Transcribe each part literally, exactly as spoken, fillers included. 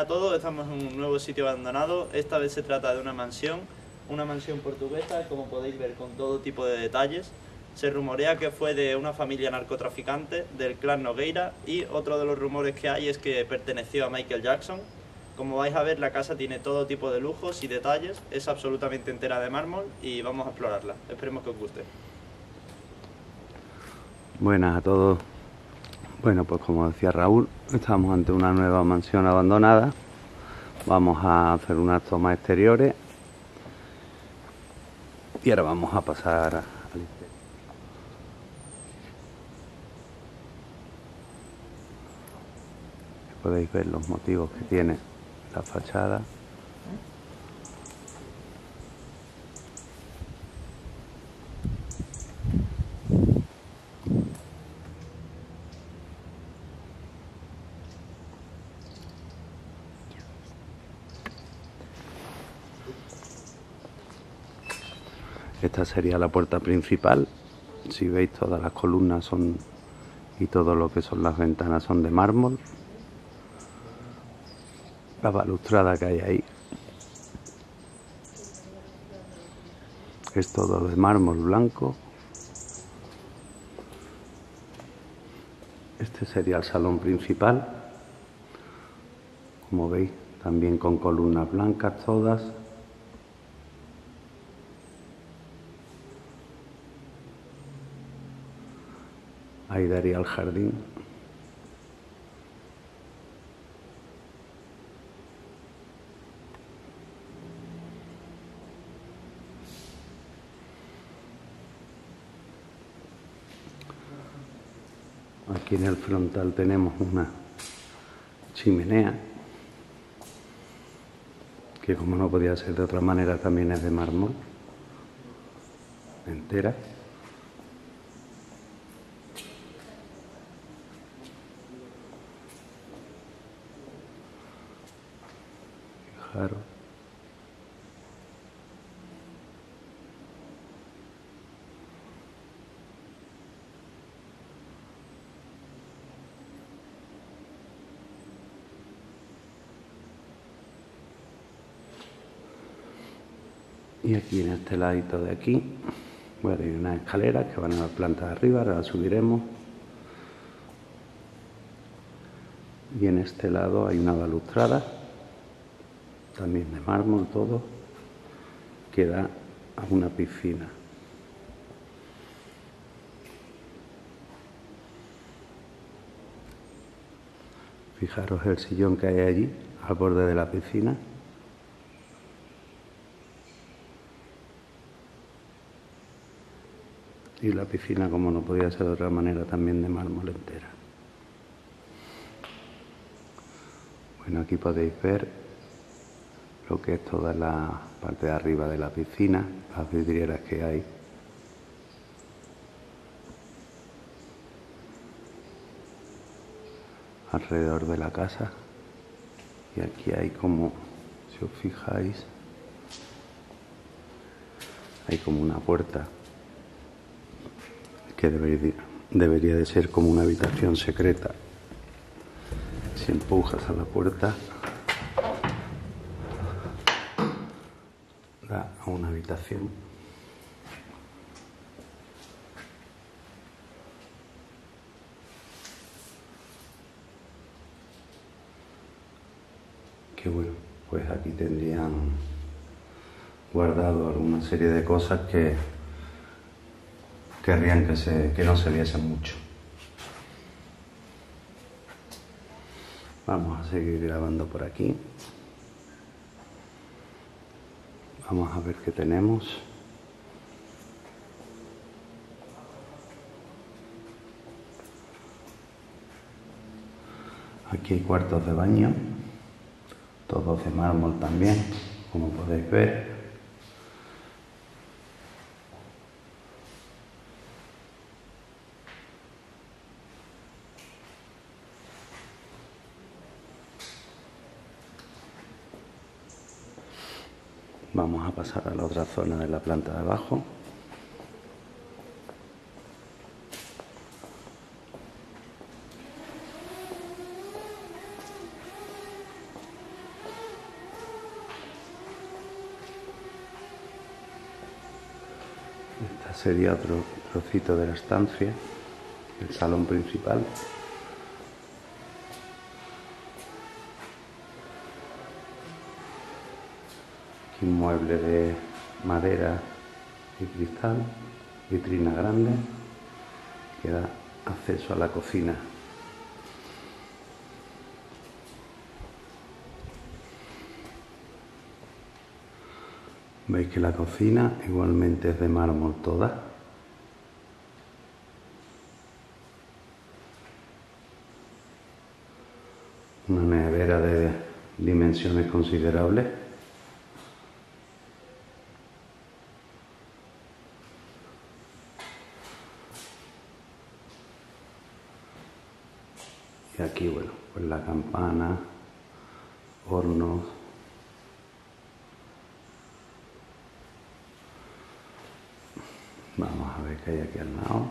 a todos, estamos en un nuevo sitio abandonado. Esta vez se trata de una mansión, una mansión portuguesa, como podéis ver, con todo tipo de detalles. Se rumorea que fue de una familia narcotraficante del clan Nogueira, y otro de los rumores que hay es que perteneció a Michael Jackson. Como vais a ver, la casa tiene todo tipo de lujos y detalles, es absolutamente entera de mármol y vamos a explorarla. Esperemos que os guste. Buenas a todos. Bueno, pues como decía Raúl, estamos ante una nueva mansión abandonada. Vamos a hacer unas tomas exteriores y ahora vamos a pasar al interior. Podéis ver los motivos que tiene la fachada. Esta sería la puerta principal. Si veis, todas las columnas son y todo lo que son las ventanas son de mármol. La balustrada que hay ahí es todo de mármol blanco. Este sería el salón principal. Como veis, también con columnas blancas todas. Ahí daría el jardín. Aquí en el frontal tenemos una chimenea, que como no podía ser de otra manera también es de mármol, entera. Fijaros. Y aquí en este ladito de aquí, bueno, hay unas escaleras que van a la planta de arriba, ahora las subiremos. Y en este lado hay una balustrada, también de mármol todo, que da a una piscina. Fijaros el sillón que hay allí, al borde de la piscina. Y la piscina, como no podía ser de otra manera, también de mármol entera. Bueno, aquí podéis ver lo que es toda la parte de arriba de la piscina, las vidrieras que hay. Alrededor de la casa. Y aquí hay como, si os fijáis, hay como una puerta que debería, debería de ser como una habitación secreta. Si empujas a la puerta, da a una habitación. Que bueno, pues aquí tendrían guardado alguna serie de cosas que querrían que, se, que no se viesen mucho. Vamos a seguir grabando por aquí. Vamos a ver qué tenemos. Aquí hay cuartos de baño, todos de mármol también, como podéis ver. Vamos a pasar a la otra zona de la planta de abajo. Este sería otro trocito de la estancia, el salón principal. Aquí un mueble de madera y cristal, vitrina grande, que da acceso a la cocina. Veis que la cocina igualmente es de mármol toda. Una nevera de dimensiones considerables. Y aquí, bueno, pues la campana, hornos. Vamos a ver qué hay aquí al lado.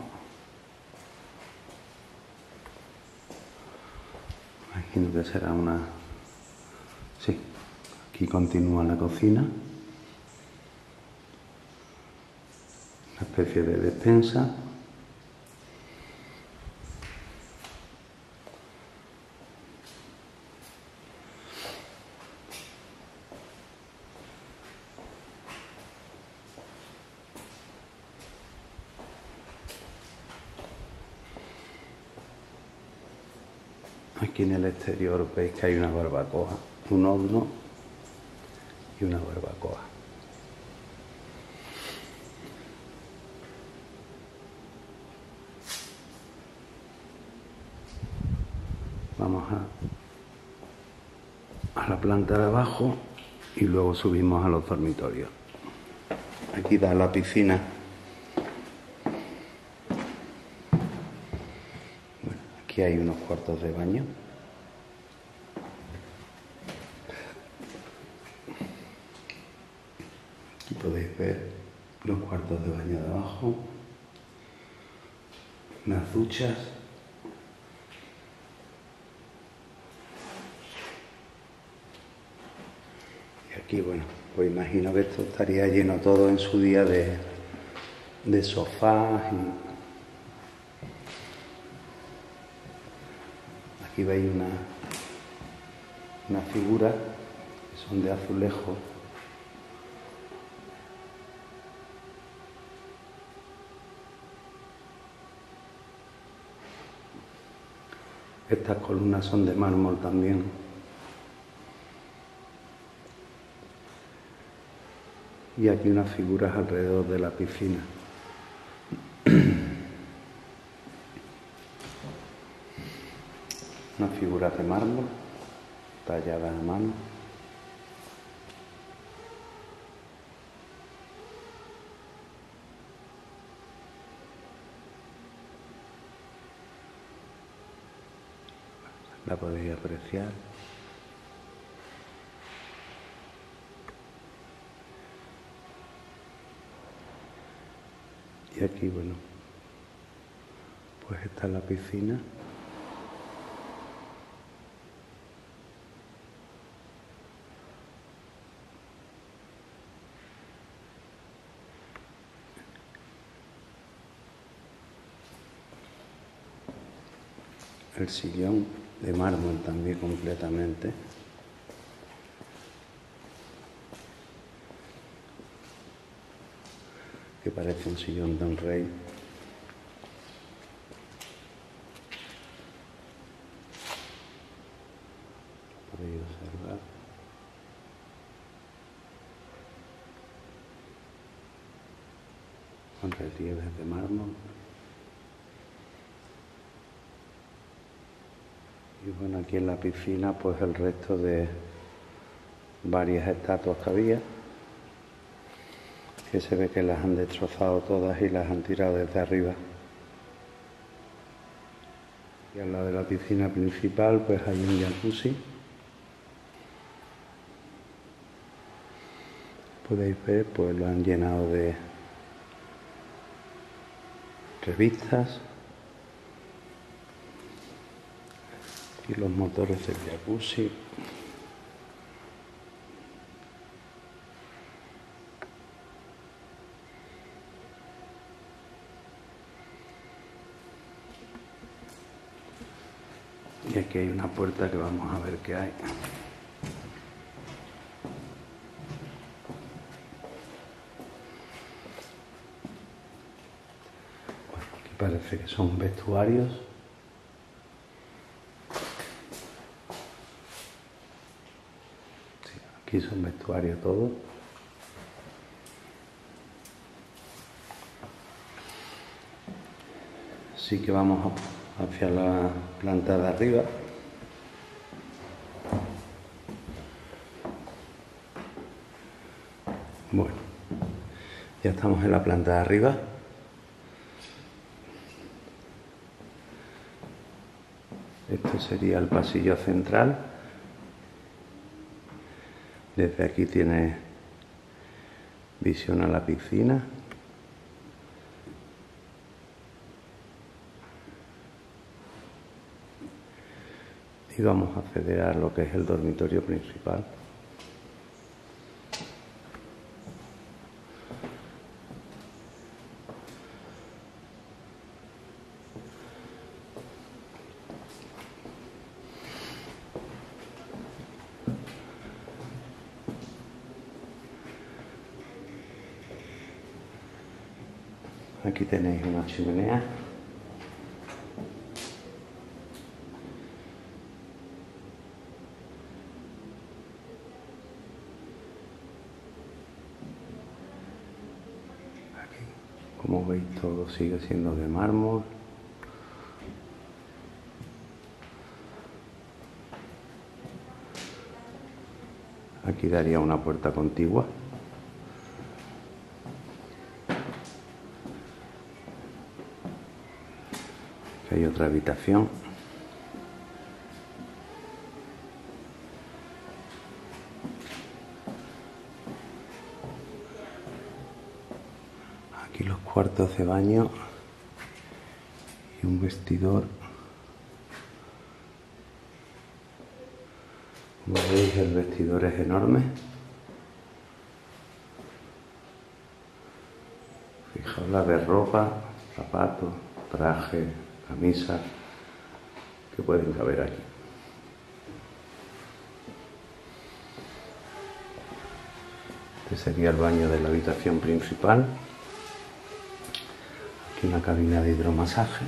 Imagino que será una... Sí, aquí continúa la cocina. Una especie de despensa. Aquí en el exterior veis que hay una barbacoa, un horno y una barbacoa. Vamos a, a la planta de abajo y luego subimos a los dormitorios. Aquí da la piscina. Bueno, aquí hay unos cuartos de baño. Aquí podéis ver los cuartos de baño de abajo, unas duchas. Y aquí, bueno, pues imagino que esto estaría lleno todo en su día de, de sofás. Y aquí veis una, una figura que son de azulejo. Estas columnas son de mármol también. Y aquí unas figuras alrededor de la piscina. Unas figuras de mármol talladas a mano. La podéis apreciar. Y aquí, bueno, pues está la piscina. El sillón de mármol también completamente. Que parece un sillón de un rey. Podéis observar. Con relieves de mármol. Y bueno, aquí en la piscina pues el resto de varias estatuas que había, que se ve que las han destrozado todas y las han tirado desde arriba. Y al lado de la piscina principal pues hay un jacuzzi. Podéis ver, pues lo han llenado de revistas. Y los motores del jacuzzi. aquí hay una puerta que vamos a ver qué hay. Bueno, aquí parece que son vestuarios. Sí, aquí son vestuarios todos. Así que vamos hacia la planta de arriba. Bueno, ya estamos en la planta de arriba. Esto sería el pasillo central. Desde aquí tiene visión a la piscina. Y vamos a acceder a lo que es el dormitorio principal. Aquí tenéis una chimenea. Aquí, como veis, todo sigue siendo de mármol. Aquí daría una puerta contigua. Aquí hay otra habitación. Aquí los cuartos de baño y un vestidor. Como veis, el vestidor es enorme. Fijaos la de ropa, zapatos, traje, camisa que pueden caber aquí. Este sería el baño de la habitación principal. Aquí una cabina de hidromasaje.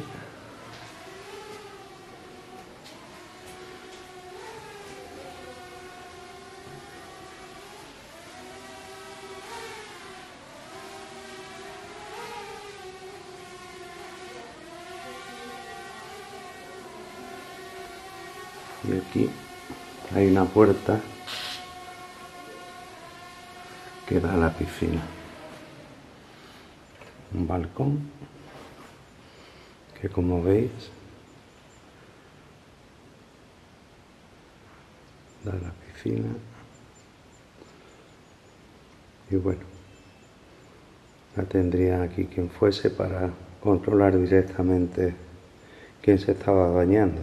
Y aquí hay una puerta que da a la piscina. Un balcón que, como veis, da a la piscina. Y bueno, ya tendría aquí quien fuese para controlar directamente quién se estaba bañando.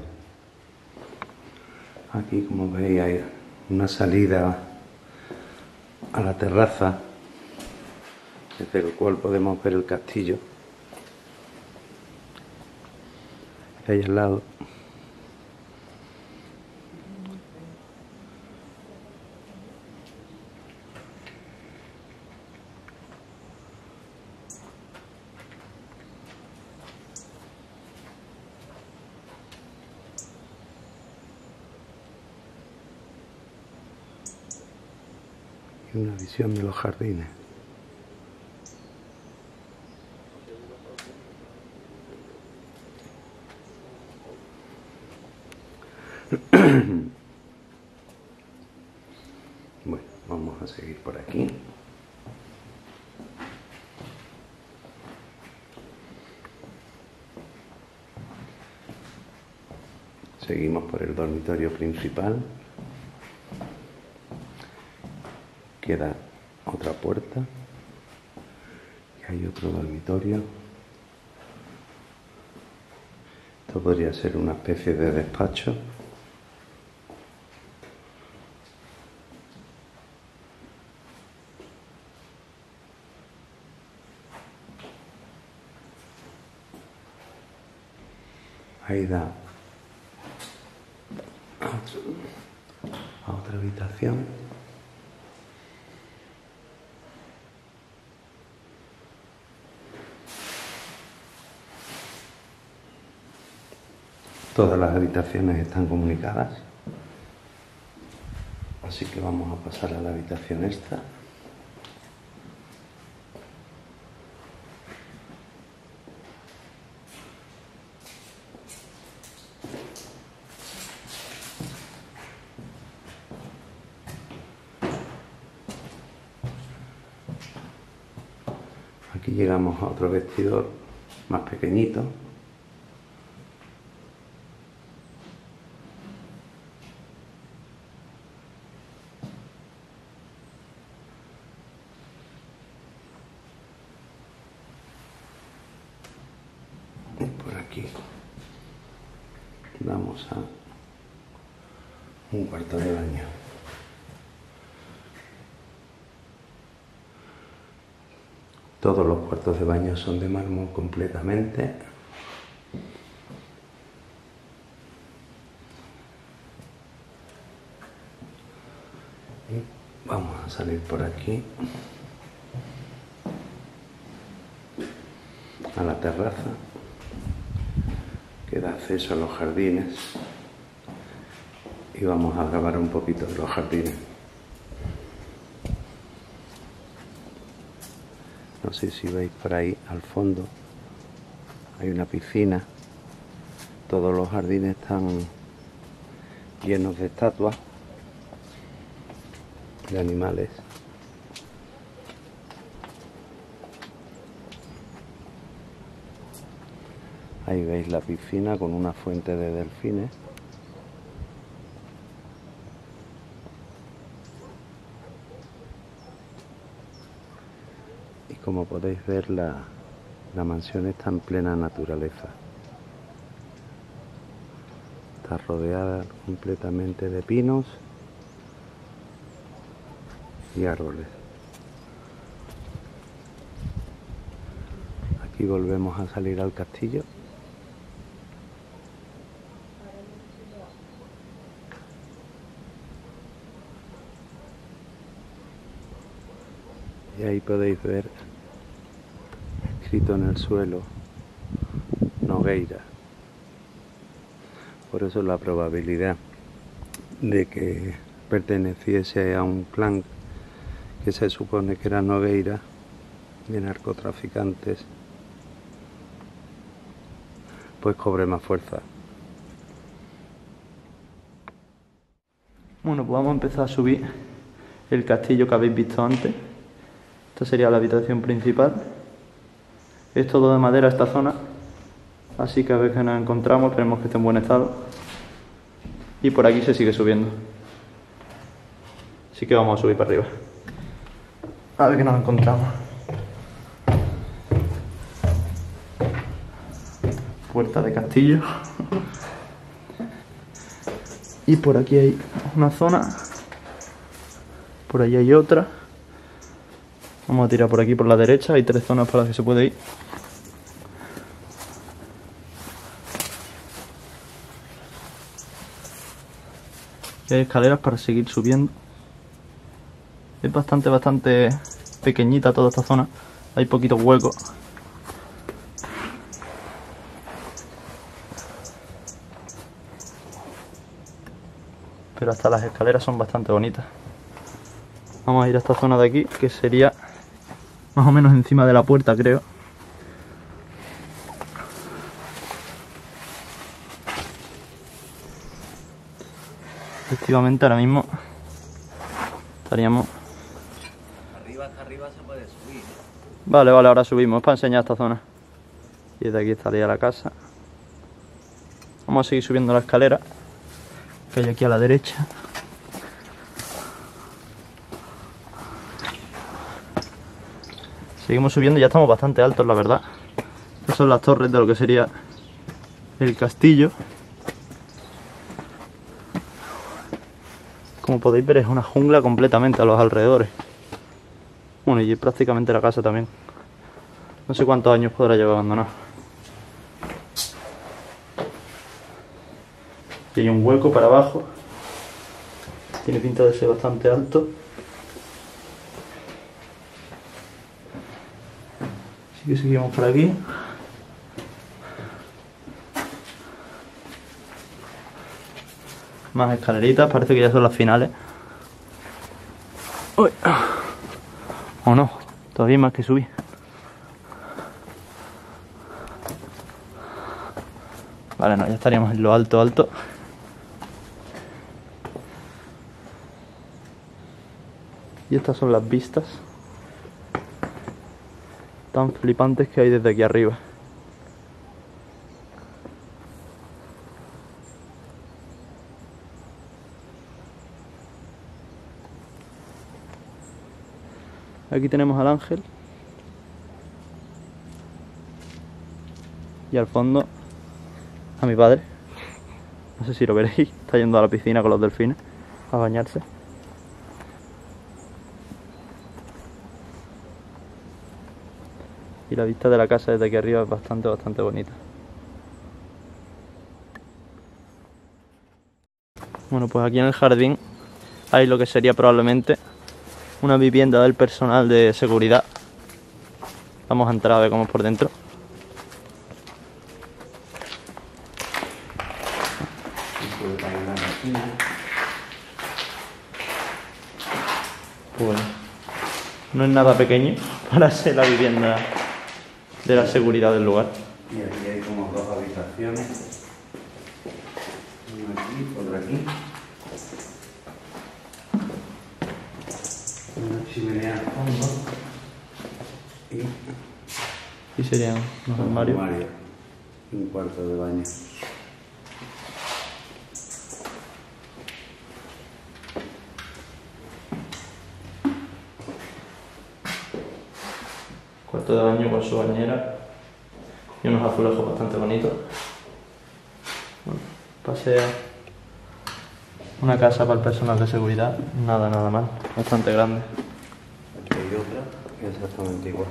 Aquí, como veis, hay una salida a la terraza, desde el cual podemos ver el castillo que hay al lado. Y una visión de los jardines. Bueno, vamos a seguir por aquí. Seguimos por el dormitorio principal. Queda otra puerta. Y hay otro dormitorio. Esto podría ser una especie de despacho. Ahí da a otra habitación. Todas las habitaciones están comunicadas, así que vamos a pasar a la habitación esta. Aquí llegamos a otro vestidor más pequeñito. Y por aquí vamos a un cuarto de baño. Todos los cuartos de baño son de mármol completamente. Y vamos a salir por aquí a la terraza que da acceso a los jardines, y vamos a grabar un poquito de los jardines. No sé si veis por ahí al fondo, hay una piscina. Todos los jardines están llenos de estatuas de animales. Ahí veis la piscina con una fuente de delfines. Como podéis ver, la, la mansión está en plena naturaleza. Está rodeada completamente de pinos y árboles. Aquí volvemos a salir al castillo. Y ahí podéis ver escrito en el suelo Nogueira. Por eso la probabilidad de que perteneciese a un clan que se supone que era Nogueira, de narcotraficantes, pues cobre más fuerza. Bueno, pues vamos a empezar a subir el castillo que habéis visto antes. Esta sería la habitación principal. Es todo de madera esta zona, así que a ver qué nos encontramos, esperemos que esté en buen estado. Y por aquí se sigue subiendo. Así que vamos a subir para arriba. A ver qué nos encontramos. Puerta de castillo. Y por aquí hay una zona. Por allí hay otra. Vamos a tirar por aquí por la derecha, hay tres zonas por las que se puede ir. Y hay escaleras para seguir subiendo. Es bastante, bastante pequeñita toda esta zona. Hay poquitos huecos. Pero hasta las escaleras son bastante bonitas. Vamos a ir a esta zona de aquí, que sería más o menos encima de la puerta, creo. Efectivamente, ahora mismo estaríamos... Arriba, hasta arriba se puede subir. Vale, vale, ahora subimos, es para enseñar esta zona. Y desde aquí estaría la casa. Vamos a seguir subiendo la escalera que hay aquí a la derecha. Seguimos subiendo y ya estamos bastante altos, la verdad. Estas son las torres de lo que sería el castillo. Como podéis ver, es una jungla completamente a los alrededores. Bueno, y prácticamente la casa también. No sé cuántos años podrá llevar abandonado. Y hay un hueco para abajo Tiene pinta de ser bastante alto. Así que seguimos por aquí. Más escaleritas, parece que ya son las finales. Uy. O no, todavía hay más que subir. Vale, no, ya estaríamos en lo alto, alto. Y estas son las vistas tan flipantes que hay desde aquí arriba. Aquí tenemos al ángel. Y al fondo a mi padre. No sé si lo veréis. Está yendo a la piscina con los delfines a bañarse. Y la vista de la casa desde aquí arriba es bastante, bastante bonita. Bueno, pues aquí en el jardín hay lo que sería probablemente una vivienda del personal de seguridad. Vamos a entrar a ver cómo es por dentro. Pues no es nada pequeño para ser la vivienda de la seguridad del lugar. Y aquí hay como dos habitaciones. Una aquí, otra aquí. Una chimenea al fondo. Y, y serían unos armarios. armario. Y un cuarto de baño. Cuarto de baño con su bañera y unos azulejos bastante bonitos. Bueno, pasea una casa para el personal de seguridad, nada, nada mal, bastante grande. Aquí hay otra, que es exactamente igual.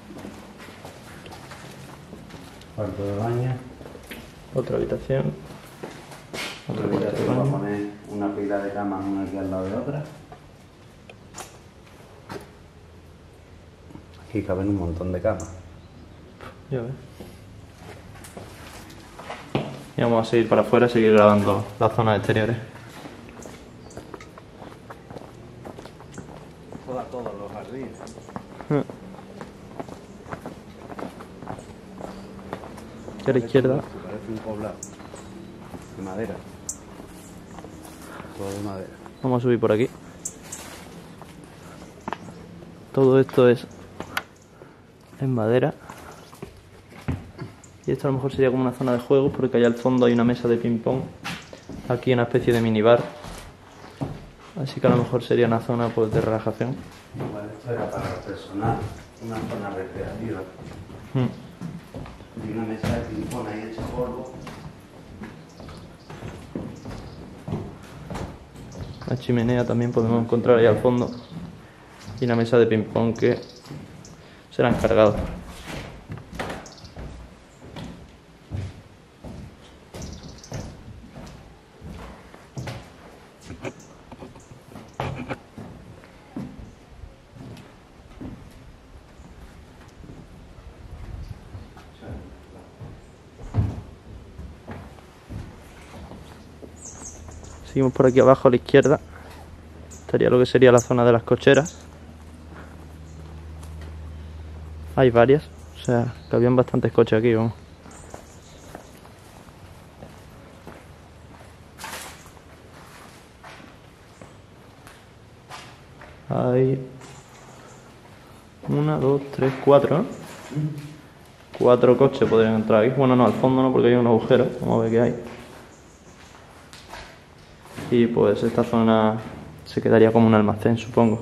Cuarto de baño. Otra habitación. Otra habitación para poner una pila de camas una aquí al lado de otra. Aquí caben un montón de camas. Ya ves. Y vamos a seguir para afuera y seguir grabando las zonas exteriores. Joda todos los jardines. Aquí a la izquierda. Parece un poblado. De madera. Todo de madera. Vamos a subir por aquí. Todo esto es en madera. Y esto a lo mejor sería como una zona de juegos porque allá al fondo hay una mesa de ping pong. Aquí una especie de minibar. Así que a lo mejor sería una zona pues, de relajación. Vale, esto era para el personal, una zona recreativa. Mm. Y una mesa de ping pong ahí hecha polvo. La chimenea también podemos encontrar ahí al fondo. Y una mesa de ping pong que será encargado. Seguimos por aquí abajo a la izquierda. Estaría lo que sería la zona de las cocheras. Hay varias, o sea, que habían bastantes coches aquí, vamos. Hay una, dos, tres, cuatro, ¿no? Cuatro coches podrían entrar aquí. Bueno, no, al fondo no, porque hay un agujero. Vamos a ver qué hay. Y pues esta zona se quedaría como un almacén, supongo.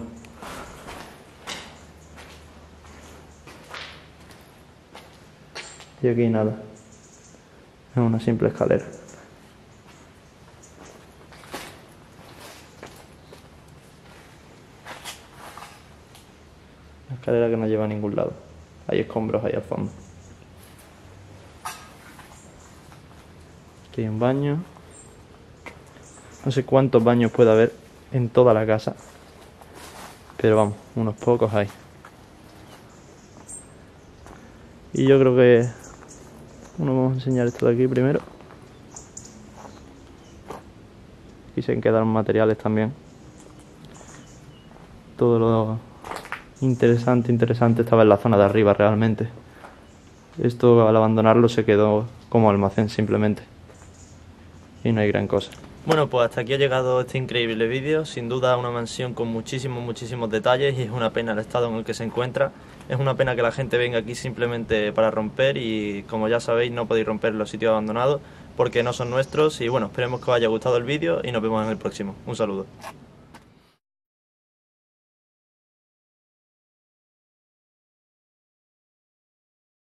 Y aquí nada. Es una simple escalera. Una escalera que no lleva a ningún lado. Hay escombros ahí al fondo. Aquí hay un baño. No sé cuántos baños puede haber en toda la casa. Pero vamos, unos pocos hay. Y yo creo que... Bueno, vamos a enseñar esto de aquí primero. Aquí se quedaron materiales también. Todo lo interesante, interesante estaba en la zona de arriba realmente. Esto al abandonarlo se quedó como almacén simplemente. Y no hay gran cosa. Bueno, pues hasta aquí ha llegado este increíble vídeo. Sin duda una mansión con muchísimos, muchísimos detalles y es una pena el estado en el que se encuentra. Es una pena que la gente venga aquí simplemente para romper y, como ya sabéis, no podéis romper los sitios abandonados porque no son nuestros. Y bueno, esperemos que os haya gustado el vídeo y nos vemos en el próximo. Un saludo.